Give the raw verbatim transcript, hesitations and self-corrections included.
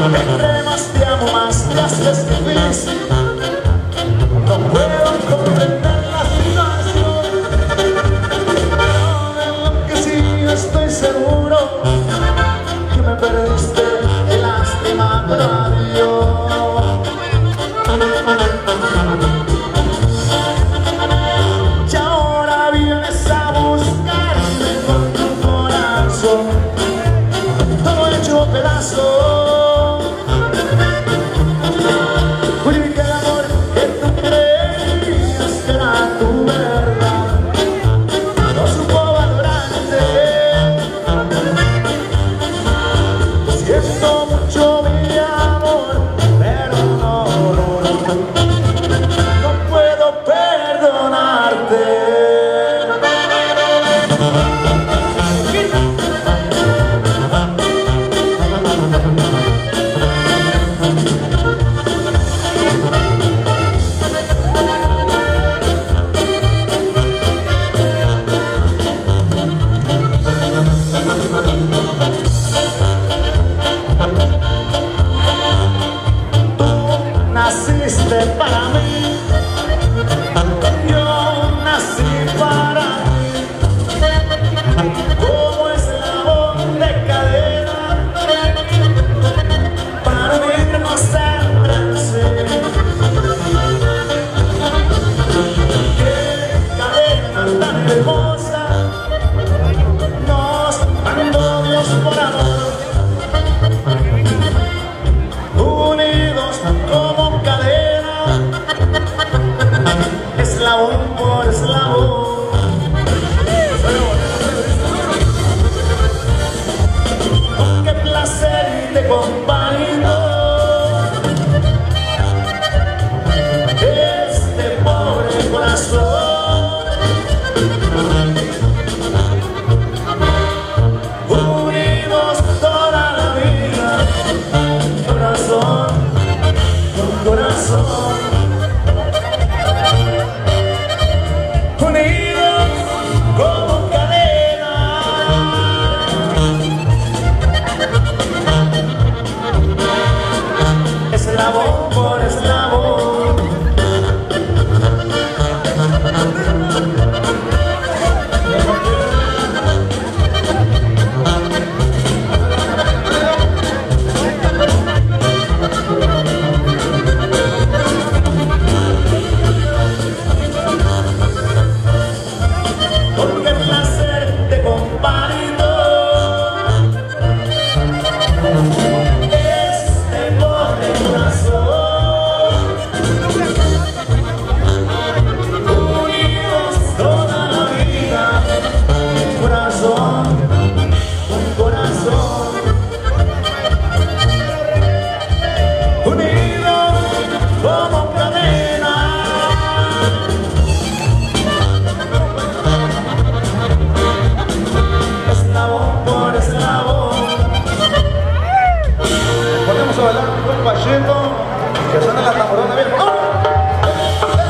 Entre más te amo, más te haces difícil. No puedo comprender la situación, pero de lo que sí estoy seguro, que me perdiste de lástima, pero adiós. Y ahora vienes a buscarme con tu corazón todo hecho pedazos. Porque el amor que tú creías que era tu verdad no supo valorarte. Siento mucho mi amor, pero no, no, no, no puedo perdonarte. Naciste para mí, yo nací para ti, como eslabón de cadena, para unirnos entre sí. Qué cadena tan hermosa nos mandó Dios por amor, unidos como cadena, eslabón por eslabón. Con qué placer te comparto